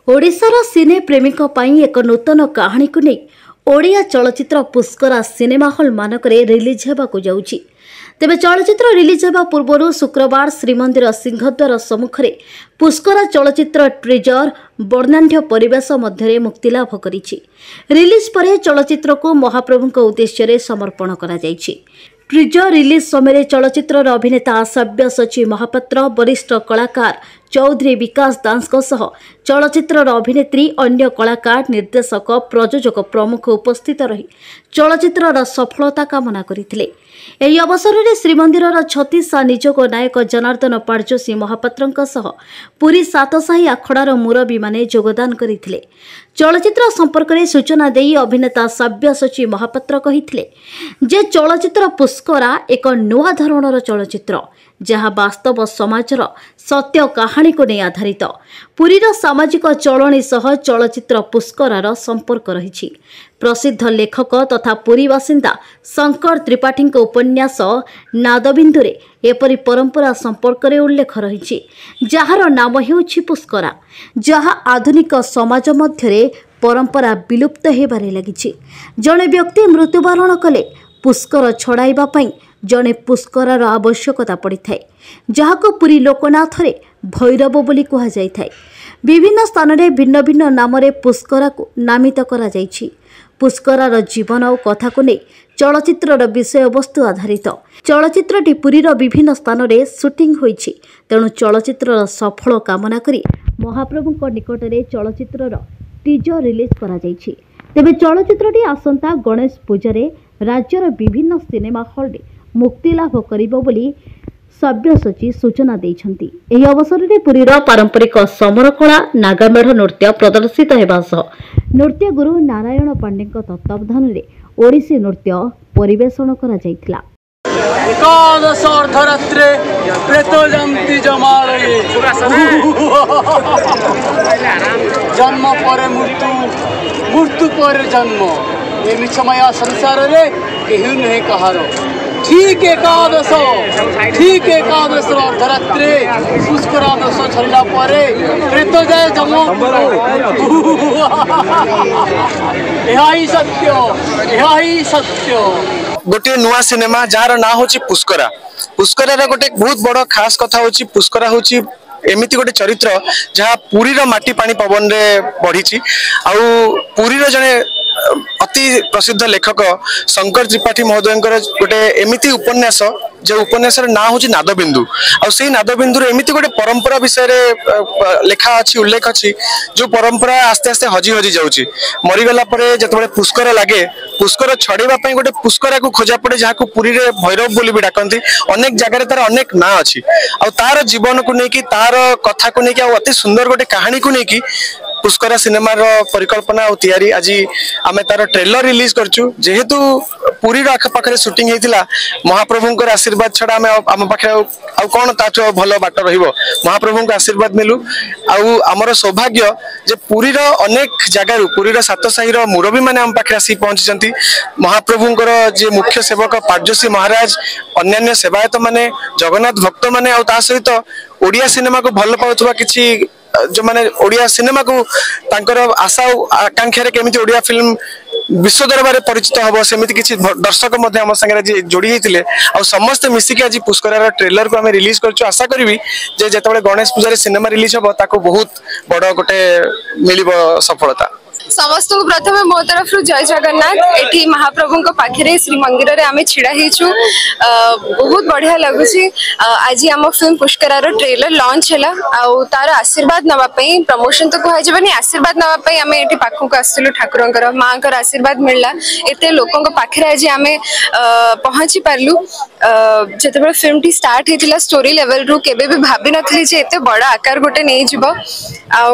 ओडिशार सिने प्रेमिक एक नूतन कहानी को नहीं ओडिया चलचित्र पुष्करा सिनेमा हॉल मानकरे रिलीज होगाकू जाउछि। तेबे चलचित्र रिलीज होगा पूर्व शुक्रवार श्रीमंदिर सिंहद्वार सम्मुखें पुष्करा चलचित्र ट्रेजर वर्णाढ्य परिवेश मध्य मुक्तिलाभ करिछि। रिलीज पर चलचित्र को महाप्रभु उद्देश्य समर्पण करा जाइछि। ट्रिजर रिलीज समय चलचित्र अभिनेता सव्यसाची महापात्र वरिष्ठ कलाकार चौधरी विकास दास चलचित्र अभिनेत्री अन्य कलाकार निर्देशक प्रयोजक प्रमुख उपस्थित रही चलचित्र सफलता कामना करथिले। एही अवसर में श्रीमंदिर छत्तीसा निजोग नायक जनार्दन पारजोशी महापात्र पुरी सातसाही आखड़ार मुरबी माने योगदान करथिले। चलचित्र संपर्क में सूचना देई अभिनेता सव्यसाची महापात्र कहिथिले जे चलचित्र पुष्करा एक नुआ धरणर चलचित्र जहाँ वास्तव समाजर सत्य कहानी को नहीं आधारित। पुरीर सामाजिक चलनी सह चलचित्र पुष्करार संपर्क रही। प्रसिद्ध लेखक तथा पुरी बासिंदा शंकर त्रिपाठी उपन्यास नादबिंदुरे एपरी परंपरा संपर्क में उल्लेख रही जार नाम हेउछि पुष्करा, जहाँ आधुनिक समाज मध्य परंपरा विलुप्त हेबारे लगी। जड़े व्यक्ति मृत्युवरण कले पुष्कर छड़ाइबा पई जड़े पुष्करार आवश्यकता पड़ी थाए, जहाको पुरी लोकनाथ रे भैरव बोली कहा जाय थाए। विभिन्न स्थान में भिन्न भिन्न नाम पुष्करा को नामित करा जायछि। पुष्करार जीवन और कथा को नहीं चलचित्र विषय वस्तु आधारित। चलचित्रटी पुरीर विभिन्न स्थान में शूटिंग होइछि। तेणु चलचित्र सफल कामना करी महाप्रभु निकट में चलचित्र टीजर रिलीज करा जायछि। तेबे चलचित्रटी आसंता गणेश पूजा राज्यर विभिन्न सिनेमा हॉल में मुक्तिलाभ करिबो बोली सव्यसाची सूचना दैछंती। एही अवसर में पुरीर पारंपरिक समर कला नागामेढ़ नृत्य प्रदर्शित हेबा सह नृत्य गुरु नारायण पांडे तत्वावधान में ओडिसी नृत्य परिवेषण करा जायतिला। एकादश अर्धरात्रे प्रेत जंती जमालये जन्म पर मृत्यु, मृत्यु पर जन्म, ये मिछमाया संसार रे केहू नहीं कहार। ठीक एकादश अर्धरात्रे पुष्करा दश छड़ला परे प्रेत जाए जन्म। यही सत्य गोटे नुआ सिनेमा जार ना होची पुष्करा। पुष्करार गोटे बहुत बड़ खास कथा होची पुष्करा होची एमिति गोटे चरित्र जहाँ पुरीर माटी पानी पवन रे बढ़ी आउ पुरीर जने अति प्रसिद्ध लेखक शंकर त्रिपाठी महोदय गोटे एमिति उपन्यास जो उपन्यास ना हूँ नादबिंदु आई नादबिंदु एमिति गोटे परंपरा विषय लेखा अच्छी उल्लेख अच्छी जो परंपरा आस्ते आस्ते हजि हजि जाऊँगी। मरीगला जो पुष्कर लगे पुष्कर छड़ाई गोटे पुष्करा को खोजा पड़े जहाँ को पुरी रे भैरव बोली भी डाकती। अनेक जगह तार अनेक ना अच्छी तार जीवन को लेकिन तार कथा को लेकिन अति सुंदर गोटे कहानी को लेकिन पुष्करा सिनेमार परिकल्पना और तैयारी आज आम तार ट्रेलर रिलीज करचु। जेहेतु पुरी आखपाखे शूटिंग होता महाप्रभुंर आशीर्वाद छड़ा आम पाखे आउ कौन ताठू भल बाट महाप्रभु आशीर्वाद मिलू आमर सौभाग्य जे पुरीर अनेक जगार पुरीर सातसाही मुरबी मैंने आम पाखे आसी पहुंची। महाप्रभुंर जे मुख्य सेवक पारजोशी महाराज अन्य सेवायत माने जगन्नाथ भक्त माने सहित ओडिया सिनेमा को भल पाउथबा किछि जो माने ओडिया सिनेमा को तांकर आशा आकांक्षा केमिति ओडिया फिल्म विश्व दरबार परिचित हम सेमिति किछि दर्शक मध्य आम संगे जोड़ी होते आ समस्त मिसिक आज पुष्करार ट्रेलर को आम रिलीज करछु। आशा करी जे जेतबेले गणेश पूजा सिनेमा रिलीज हम ताको बहुत बड़ गोटे मिलिबो सफलता। समस्त को प्रथम मो तरफ जय जगन्नाथ। एठी महाप्रभु को पाखरे श्री मंदिर रे आमे छिड़ा हेछु बहुत बढ़िया लगुच। आज आम फिल्म पुष्करार ट्रेलर लॉन्च हैला आ तार आशीर्वाद नवा पई प्रमोशन तो कह जबनी आशीर्वाद नवा पई आमे एठी पाखु को आसिलु ठाकुरंकर मांकर आशीर्वाद मिलला एते लोकन को पाखरे आज आमे पहुंची पारलु। जेतेबे फिल्म टी स्टार्ट हेतिला स्टोरी लेवल रु केबे भी भाबी नथली जे एते बड़ा आकार गोटे नै जिवो आ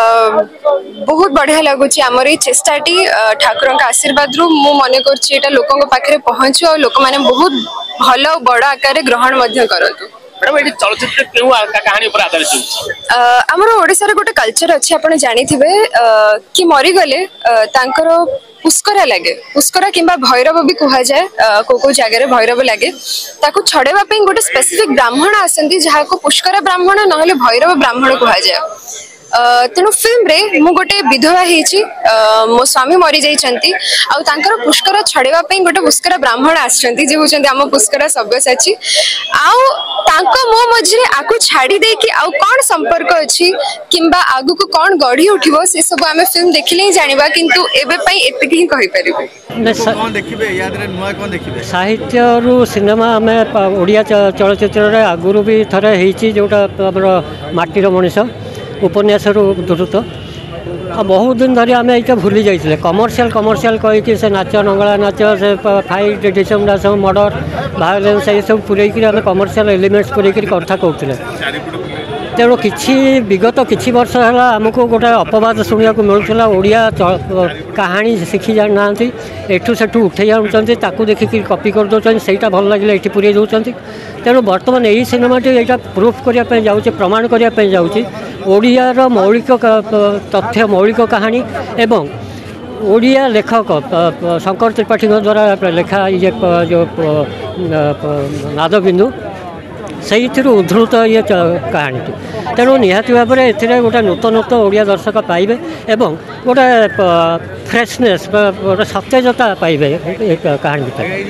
बहुत बढ़िया लगुच। आमर चेष्टाटी ठाकुर आशीर्वाद रु मु मन कर लोकों पाखे पहुँचु और लोक मैंने बहुत भल बड़ आकार ग्रहण करतु। चलचित्र कहानी पर आधारित आमर ओडिशार गोटे कल्चर अच्छे आप जानिथिबे कि मरीगले तांकर पुष्करा लगे पुष्करा किंबा भैरव भी कह जाए को जगह भैरव लगे ताको छड़ाइबा गोटे स्पेसिफिक ब्राह्मण आसती जहाँ को पुष्करा ब्राह्मण ना भैरव ब्राह्मण कह जाए। तेणु फिल्म रे मु गोटे विधवा हेची मो स्वामी मरी जाइछंती आ तांकर पुष्कर छड़ेवा पई गोटे पुष्कर ब्राह्मण आछंती जे होचंती हम पुष्कर सब्यसाची आउ तांको मो मझरे आकु छाड़ी दे कि आउ कोन संपर्क अछि किंबा आगु को कोन गढ़ी उठिबो से सब हमें फिल्म देखिले ही जानिबा किंतु एबे पई एतिक ही कहि परिबे कोन देखिबे याद रे नुवा कोन देखिबे साहित्य रु सिनेमा हमें ओडिया चलचित्र रे आगुरु भी थरे हेची जोटा हमर माटीर मनीष उपन्यास दूरत बहुत दिन धरी आम ये भूली जाइए कमर्शियल कमर्शियल कहीकि से नाच नंगला नाच से फाइट डिसम डासम मर्डर भायोलेंस ये सब पूरे आम कमर्शियल एलिमेंट्स पूरे कथा कहते तेणु कि विगत किसी वर्ष है आमको गोटे अपवाद शुणा मिलूला ओडिया कहानी शिखी जाना ना एठू सेठू उठे आनुँच देखिक कपी कर दौरान से भल लगे ये पूरे दौरान तेणु बर्तमान यही सिनेमाटी यहाँ प्रूफ करने जाऊँगी प्रमाण करने जाऊँगी ओडियार मौलिक तथ्य मौलिक कहानी एवं ओडिया लेखक शंकर त्रिपाठी द्वारा लेखा ये जो नादबिंदु से उद्धृत ये कहानी तेणु निहाती भाव में ए गोटे नूतनत्व ओडिया दर्शक पाइबे एवं गोटे फ्रेशनेस गोटे सतेजता पाइबे कहानी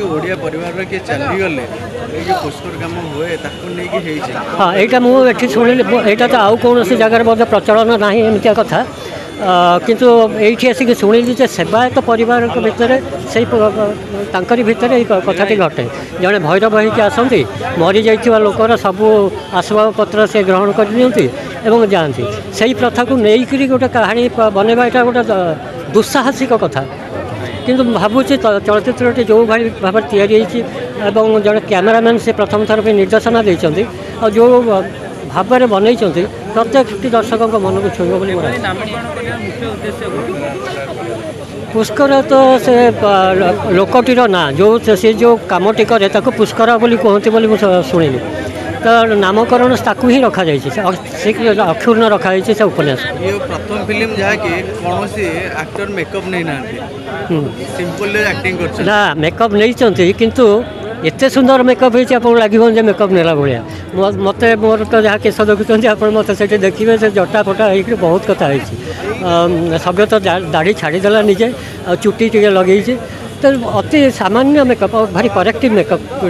हाँ यहाँ मुझे शुणिली यहाँ तो आउ कौन जगार प्रचलन ना एमती कथा किंतु ये आसिक शुणिली सेवायत परिवार भितर से भितर कथाटी घटे जड़े भैरव होकर आसती मरी जा लोकर सबू आसबाब पत्र से ग्रहण कर जाती से प्रथा को लेकिन गोटे कहानी बनवा यहाँ गोटे दुस्साहसिक कथा किंतु भावुँ चलचित्रटी जो भाई भाव या जड़े कैमेरामैन से प्रथम थर पर निर्देशना देते और जो भाव में बनई प्रत्येक दर्शकों मन को छुईब पुष्कर तो से लोकटीर ना जो से जो कमटी करे पुष्कर बोली कहते बोली शुणिली तो नामकरण ताकू ही रखा जाइए अक्षुर्ण रखा जाइए से उपन्यास ये प्रथम फिल्म जहाँकि कौन एक्टर मेकअप नहीं ना सिंपल एक्टिंग कर ना मेकअप नहीं किंतु एते सुंदर मेकअप होती आप लगे मेकअप नेला भाया मत मोर तो जहाँ केस देखुं आप मत से देखिए से जटा फटा हो बहुत कथा सभ्य तो दाढ़ी छाड़ीदेला निजे चुटी टे लगे तो अति सामान्य मेकअप भारी करेक्टिव मेकअप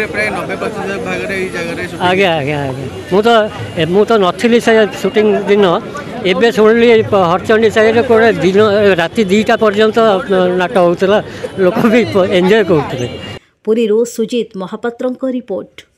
आज्ञा आज्ञा आज्ञा मु तो नथिली से शूटिंग दिन एवं शुणिली हरचंडी साइड कौटे दिन राति 2टा पर्यंत नाटक होता लोक भी एंजॉय करते पुरी सुजित महापात्र रिपोर्ट।